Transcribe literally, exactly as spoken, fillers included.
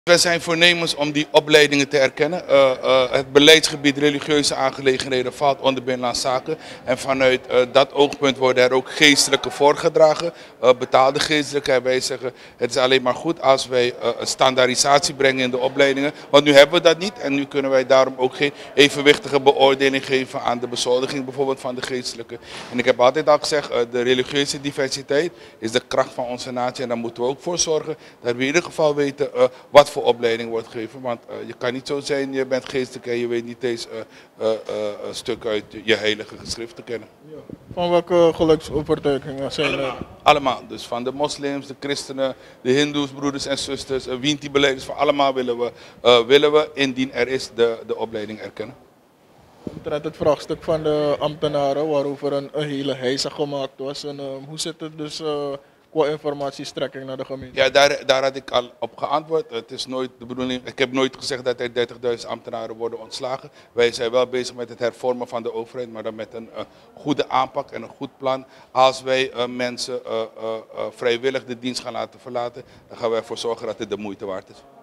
Wij zijn voornemens om die opleidingen te erkennen. Uh, uh, het beleidsgebied religieuze aangelegenheden valt onder Binnenlandse Zaken. En vanuit uh, dat oogpunt worden er ook geestelijke voorgedragen. Uh, betaalde geestelijke. En wij zeggen het is alleen maar goed als wij uh, een standaardisatie brengen in de opleidingen. Want nu hebben we dat niet. En nu kunnen wij daarom ook geen evenwichtige beoordeling geven aan de bezoldiging bijvoorbeeld van de geestelijke. En ik heb altijd al gezegd, uh, de religieuze diversiteit is de kracht van onze natie. En daar moeten we ook voor zorgen dat we in ieder geval weten uh, wat voor opleiding wordt gegeven. Want uh, je kan niet zo zijn, je bent geestelijk en je weet niet eens uh, uh, uh, een stuk uit je heilige geschriften kennen. Ja. Van welke geloofsovertuigingen zijn er? Allemaal. Dus van de moslims, de christenen, de hindoes, broeders en zusters, uh, Winti-beleiders, van allemaal willen we, uh, willen we, indien er is, de, de opleiding erkennen. Omtrent het vraagstuk van de ambtenaren, waarover een, een hele heisa gemaakt was. En, uh, hoe zit het dus uh, qua informatiestrekking naar de gemeente? Ja, daar, daar had ik al op geantwoord. Het is nooit de bedoeling, ik heb nooit gezegd dat er dertigduizend ambtenaren worden ontslagen. Wij zijn wel bezig met het hervormen van de overheid, maar dan met een uh, goede aanpak en een goed plan. Als wij uh, mensen uh, uh, uh, vrijwillig de dienst gaan laten verlaten, dan gaan wij ervoor zorgen dat het de moeite waard is.